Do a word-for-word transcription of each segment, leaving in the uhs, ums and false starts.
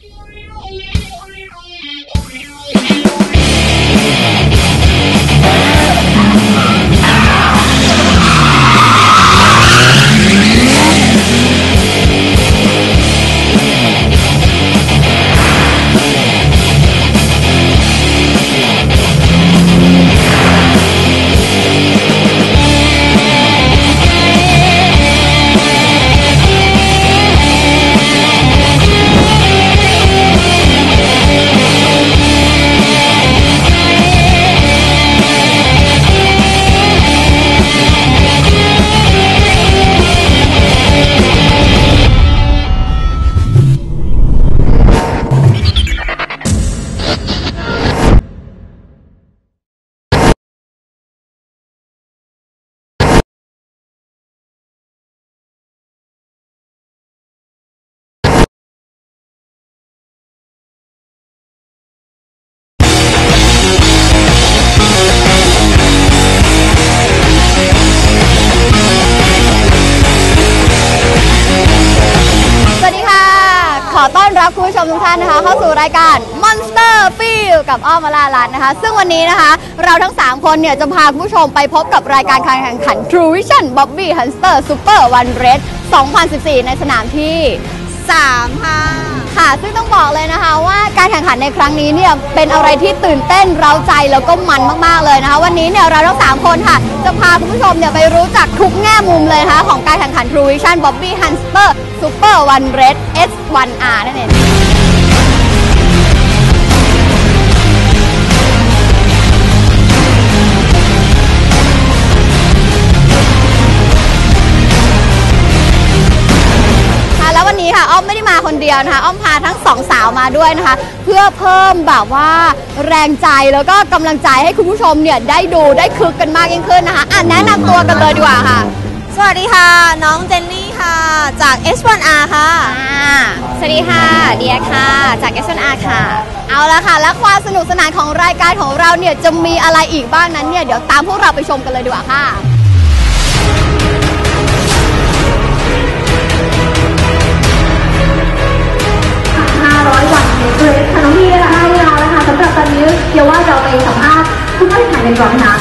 คุณผู้ชมทุกท่านนะคะเข้าสู่รายการ Monster Feel กับอ้อมวรารัตน์นะคะซึ่งวันนี้นะคะเราทั้งสามคนเนี่ยจะพาคุณผู้ชมไปพบกับรายการการแข่งขัน True Vision Bobby Hunter Super One Race สองพันสิบสี่ ในสนามที่สามค่ะค่ะซึ่งต้องบอกเลยนะคะว่าการแข่งขันในครั้งนี้เนี่ยเป็นอะไรที่ตื่นเต้นเร้าใจแล้วก็มันมากๆเลยนะคะวันนี้เนี่ยเราทั้งสามคนค่ะจะพาคุณผู้ชมเนี่ยไปรู้จักทุกแง่มุมเลยนะคะของการแข่งขัน True Vision Bobby Hunter Super One Race เอส วัน อาร์ นั่นเองแล้ววันนี้ค่ะอ้อมไม่ได้มาคนเดียวนะคะอ้อมพาทั้งสองสาวมาด้วยนะคะเพื่อเพิ่มแบบว่าแรงใจแล้วก็กำลังใจให้คุณผู้ชมเนี่ยได้ดูได้คึกกันมากยิ่งขึ้นนะคะอ่ะแนะนำตัวกันเลยดีกว่าค่ะสวัสดีค่ะน้องเจนนี่ค่ะจาก เอส วัน อาร์ ค่ะสวัสดีค่ะเดียค่ะจาก เอส วัน อาร์ ค่ะเอาละค่ะและความสนุกสนานของรายการของเราเนี่ยจะมีอะไรอีกบ้างนั้นเนี่ยเดี๋ยวตามพวกเราไปชมกันเลยดีกว่าค่ะห้าร้อยวันในเกรดค่ะน้องพี่นะคะเวลาแล้วค่ะสำหรับตอนนี้เดี๋ยวว่าเราไปสัมภาษณ์ผู้เข้าแข่งขันกันก่อนนะคะ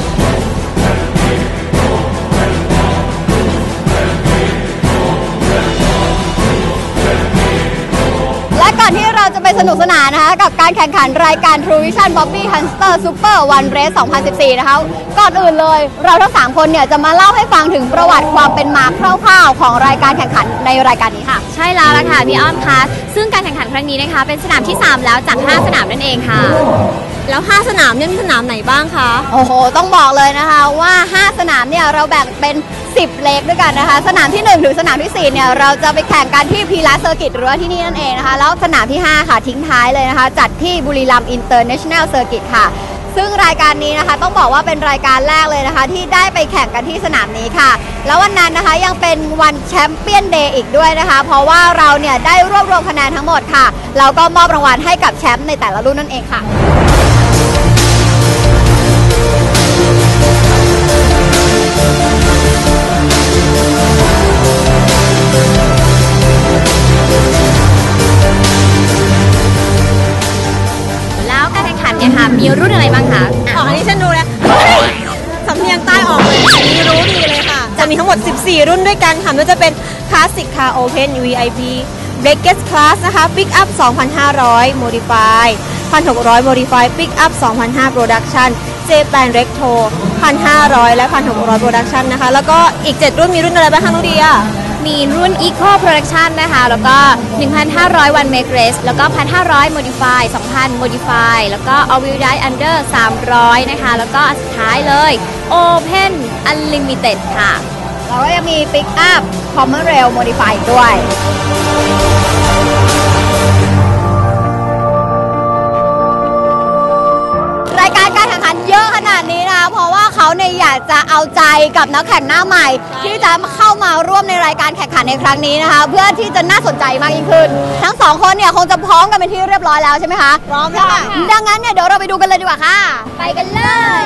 และก่อนที่เราจะไปสนุกสนานนะคะกับการแข่งขันรายการ True Vision Bobby Hunter Super One Race สองพันสิบสี่นะคะก่อนอื่นเลยเราทั้งสามคนเนี่ยจะมาเล่าให้ฟังถึงประวัติความเป็นมาคร่าวๆของรายการแข่งขันในรายการนี้ค่ะใช่แล้วล่ะค่ะพี่อ้อมคะซึ่งการแข่งขันครั้งนี้นะคะเป็นสนามที่สามแล้วจากห้าสนามนั่นเองค่ะแล้วห้าสนามเนี่ยมีสนามไหนบ้างคะโอ้โหต้องบอกเลยนะคะว่าห้าสนามเนี่ยเราแบ่งเป็นสิบเลกด้วยกันนะคะสนามที่หนึ่งถึงสนามที่สี่เนี่ยเราจะไปแข่งกันที่พีระเซอร์กิตหรือว่าที่นี่นั่นเองนะคะแล้วสนามที่ห้าค่ะทิ้งท้ายเลยนะคะจัดที่บุรีรัมย์อินเตอร์เนชั่นแนลเซอร์กิตค่ะซึ่งรายการนี้นะคะต้องบอกว่าเป็นรายการแรกเลยนะคะที่ได้ไปแข่งกันที่สนามนี้ค่ะแล้ววันนั้นนะคะยังเป็นวันแชมเปี้ยนเดย์อีกด้วยนะคะเพราะว่าเราเนี่ยได้รวบรวมคะแนนทั้งหมดค่ะแล้วก็มอบรางวัลให้กับแชมป์ในแต่ละรุ่นนั่นเองค่ะแล้วการแข่งขันเนี่ยค่ะมีรุ่นอะไรบ้างคะอ๋ออันนี้ฉันรู้แล้วสำเนียงใต้ออกเลยอันนี้รู้ดีเลยค่ะจะมีทั้งหมดสิบสี่รุ่นด้วยกันค่ะไม่ว่าจะเป็น Classic Car Open วี ไอ พี Breakers Class นะคะ Pick Up สองพันห้าร้อย Modify หนึ่งพันหกร้อย Modify Pick Up สองพันห้าร้อย Production Japan Retro หนึ่งพันห้าร้อย และ หนึ่งพันหกร้อย Production นะคะแล้วก็อีกเจ็ดรุ่นมีรุ่นอะไรบ้างคะนุเดียมีรุ่น Eco Production นะคะแล้วก็ หนึ่งพันห้าร้อย One Make Race แล้วก็ หนึ่งพันห้าร้อย Modify สองพัน Modify แล้วก็ All Wheel Drive Under สามร้อยนะคะแล้วก็สุดท้ายเลย Open Unlimited ค่ะแล้วก็ยังมี Pick Up Commer Rail Modify ด้วยรายการการแข่งขันเยอะขนาดนี้นะเพราะว่าเขาเนี่ยอยากจะเอาใจกับนักแข่งหน้าใหม่ที่จะเข้ามาร่วมในรายการแข่งขันในครั้งนี้นะคะเพื่อที่จะน่าสนใจมากยิ่งขึ้นทั้งสองคนเนี่ยคงจะพร้อมกันเป็นที่เรียบร้อยแล้วใช่ไหมคะพร้อมแล้วค่ะดังนั้นเนี่ยเดี๋ยวเราไปดูกันเลยดีกว่าค่ะไปกันเลย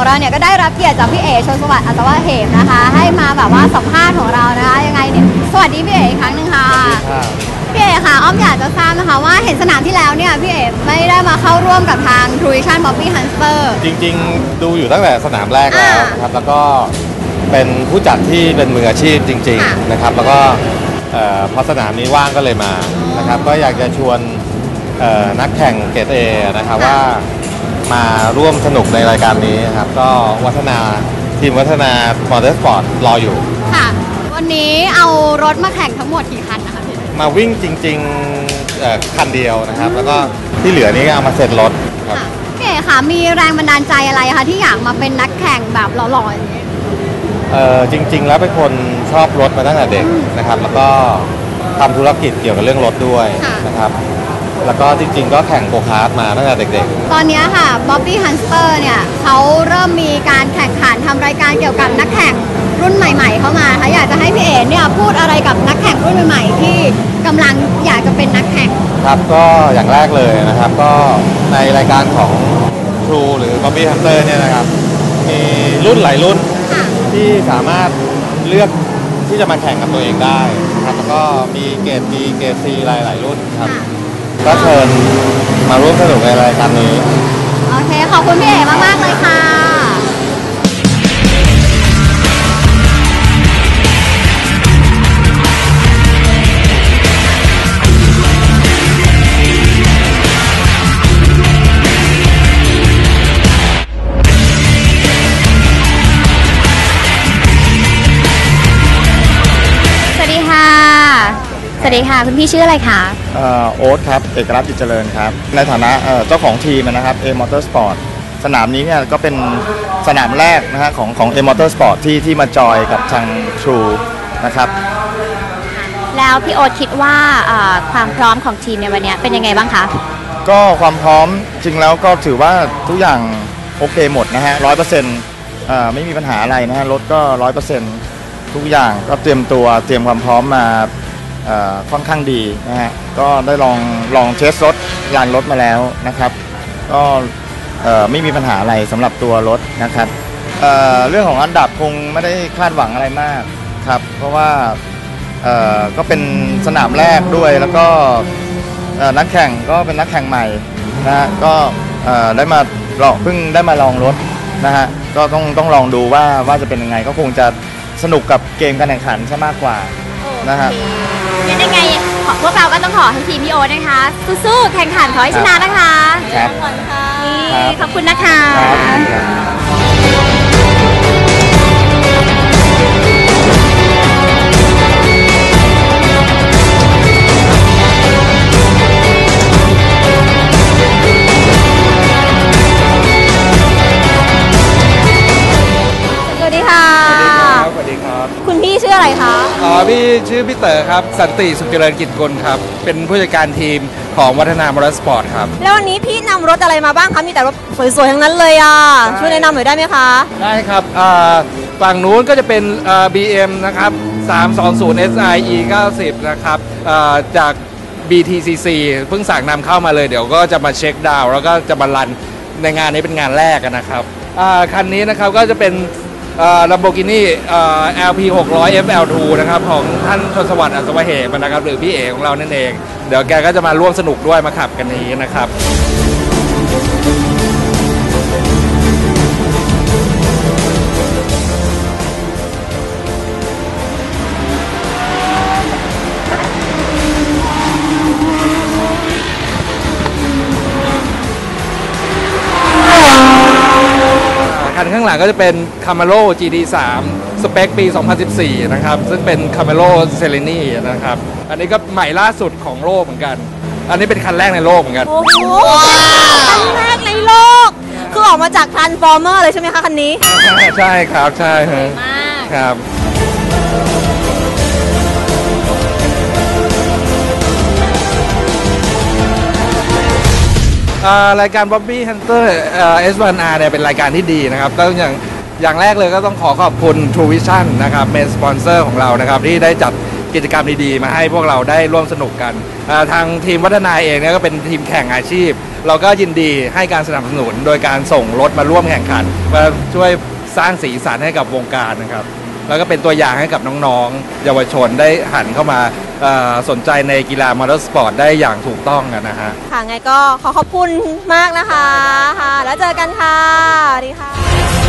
ของเราเนี่ยก็ได้รับเกียรติจากพี่เอ๋ชลสวัสดิ์อัศวะเหมนะคะให้มาแบบว่าสัมภาษณ์ของเรานะคะยังไงเนี่ยสวัสดีพี่เอ๋อีกครั้งหนึ่งค่ะพี่เอ๋ค่ะอ้อมอยากจะทราบนะคะว่าเห็นสนามที่แล้วเนี่ยพี่เอ๋ไม่ได้มาเข้าร่วมกับทาง Truition Bobby Hunter จริงๆดูอยู่ตั้งแต่สนามแรกแล้วนะครับแล้วก็เป็นผู้จัดที่เป็นมืออาชีพจริงๆนะครับแล้วก็เอ่อพอสนามนี้ว่างก็เลยมานะครับก็อยากจะชวนเอ่อนักแข่งเกรดเอนะครับว่ามาร่วมสนุกในรายการนี้นะครับก็วัฒนาทีมวัฒนามอเตอร์สปอร์ตรออยู่ค่ะวันนี้เอารถมาแข่งทั้งหมดกี่คันนะคะพี่มาวิ่งจริงๆเอ่อคันเดียวนะครับแล้วก็ที่เหลือนี้เอามาเซ็ตรถครับพี่เอ๋ค่ะมีแรงบันดาลใจอะไรคะที่อยากมาเป็นนักแข่งแบบหล่อๆอย่างนี้เออจริงๆแล้วเป็นคนชอบรถมาตั้งแต่เด็กนะครับแล้วก็ทำธุรกิจเกี่ยวกับเรื่องรถด้วยนะครับแล้วก็จริงๆก็แข่งโกคาร์ทมาตั้งแต่เด็กๆตอนนี้ค่ะ Bobby Hunter เนี่ยเขาเริ่มมีการแข่งขันทำรายการเกี่ยวกับนักแข่งรุ่นใหม่ๆเข้ามาค่ะอยากจะให้พี่เอ๋เนี่ยพูดอะไรกับนักแข่งรุ่นใหม่ๆที่กำลังอยากจะเป็นนักแข่งครับก็อย่างแรกเลยนะครับก็ในรายการของ True หรือ Bobby Hunter เนี่ยนะครับมีรุ่นหลายรุ่นที่สามารถเลือกที่จะมาแข่งกับตัวเองได้นะครับแล้วก็มีเกรด B เกรด C หลายๆรุ่นครับก็เชิญมาร่วมสนุกในรายการนี้โอเคขอบคุณพี่เอ๋มากๆเลยค่ะสวัสดีค่ะคุณพี่ชื่ออะไรคะโอ๊ตครับเอกลักษณ์จิตเจริญครับในฐานะเจ้าของทีมนะครับ A Motorsport สนามนี้เนี่ยก็เป็นสนามแรกนะฮะของของ A Motorsport ที่ที่มาจอยกับทาง True นะครับแล้วพี่โอ๊ตคิดว่าความพร้อมของทีมในวันนี้เป็นยังไงบ้างคะก็ความพร้อมจริงแล้วก็ถือว่าทุกอย่างโอเคหมดนะฮะร้อยเปอร์เซ็นต์ไม่มีปัญหาอะไรนะฮะรถก็ร้อยเปอร์เซ็นต์ทุกอย่างก็เตรียมตัวเตรียมความพร้อมมาค่อนข้างดีนะฮะก็ได้ลองลองเทสรถยางรถมาแล้วนะครับก็ไม่มีปัญหาอะไรสำหรับตัวรถนะครับ เ, เรื่องของอันดับคงไม่ได้คาดหวังอะไรมากครับเพราะว่าก็เป็นสนามแรกด้วยแล้วก็นักแข่งก็เป็นนักแข่งใหม่นะฮะก็ได้มาลองเพิ่งได้มาลองรถนะฮะก็ต้องต้องลองดูว่าว่าจะเป็นยังไงก็คงจะสนุกกับเกมการแข่งขันซะมากกว่านะฮะยังไงพวกเราก็ต้องขอให้ทีมพี่โอ๊ตนะคะสู้ๆแข่งขันขอให้ชนะนะคะครับขอบคุณนะคะสวัสดีค่ะสวัสดีครับคุณพี่ชื่ออะไรคะอ๋อพี่ชื่อพี่เต๋อครับสันติสุขเจริญกิจกุลครับเป็นผู้จัดการทีมของวัฒนามอเตอร์สปอร์ตครับแล้ววันนี้พี่นำรถอะไรมาบ้างคะมีแต่รถสวยๆทั้งนั้นเลยอ่ะช่วยแนะนำหน่อยได้ไหมคะได้ครับฝั่งนู้นก็จะเป็น บี เอ็ม นะครับสามสองศูนย์ เอส ไอ อี เก้าสิบนะครับจาก บี ที ซี ซี เพิ่งสั่งนำเข้ามาเลยเดี๋ยวก็จะมาเช็คดาวน์แล้วก็จะมารันในงานนี้เป็นงานแรกนะครับคันนี้นะครับก็จะเป็นLamborghini แอล พี หกร้อย เอฟ แอล ทู นะครับของท่านชลสวัสดิ์อัศวะเหมนะครับหรือพี่เอ๋ของเรานั่นเองเดี๋ยวแกก็จะมาร่วมสนุกด้วยมาขับกันนี้นะครับคันข้างหลังก็จะเป็น Camaro จี ดี สาม สเปคปี สองพันสิบสี่ นะครับซึ่งเป็น Camaro Sereni นะครับอันนี้ก็ใหม่ล่าสุดของโลกเหมือนกันอันนี้เป็นคันแรกในโลกเหมือนกันโอ้โหคันแรกในโลกคือออกมาจาก Transformer เลยใช่ไหมคะคันนี้ใช่ครับใช่ครับ รายการ Bobby Hunter เอส วัน อาร์ เนี่ยเป็นรายการที่ดีนะครับก็อย่างอย่างแรกเลยก็ต้องขอขอบคุณ Truition นะครับเป็นสปอนเซอร์ของเรานะครับที่ได้จัดกิจกรรมดีๆมาให้พวกเราได้ร่วมสนุกกันทางทีมวัฒนาเองเนี่ยก็เป็นทีมแข่งอาชีพเราก็ยินดีให้การสนับสนุนโดยการส่งรถมาร่วมแข่งขันมาช่วยสร้างสีสันให้กับวงการนะครับแล้วก็เป็นตัวอย่างให้กับน้องๆเยาวชนได้หันเข้ามาสนใจในกีฬามอเตอร์สปอร์ตได้อย่างถูกต้องนะฮะค่ะไงก็ขอขอบคุณมากนะคะค่ะแล้วเจอกันค่ะสวัสดีค่ะ